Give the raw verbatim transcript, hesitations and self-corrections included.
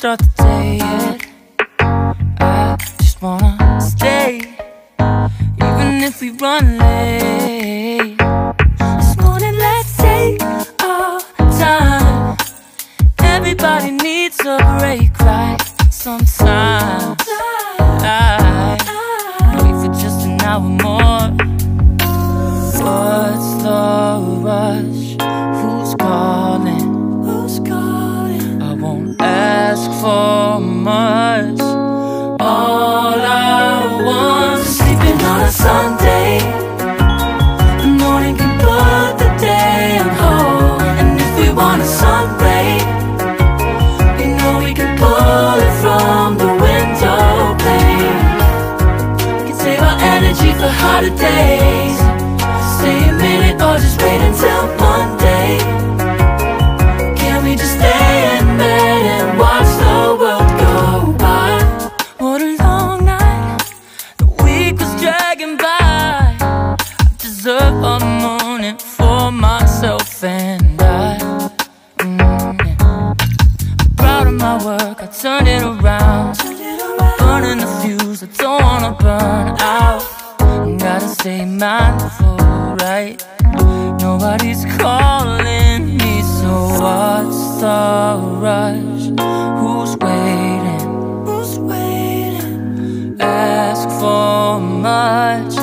start the day yet. I just wanna stay, even if we run late. This morning, let's take our time. Everybody needs a break, right? Sometimes I wait for just an hour more. What's the rush? Who's calling? Who's calling? I won't ask for much. All I want is sleeping on a Sunday. The morning can put the day on hold. And if we want a sun ray, we know we can pull it from the window pane. We can save our energy for harder days. Stay a minute or just wait until Monday. Can we just stay in bed and watch the world go by? What a long night, the week was dragging by. I deserve a morning for myself and I. mm, yeah. I'm proud of my work, I turned it around. I'm burning the fuse, I don't wanna burn out. Gotta stay mindful, right? Nobody's calling me, so what's the rush? Who's waiting? Who's waiting? Ask for much.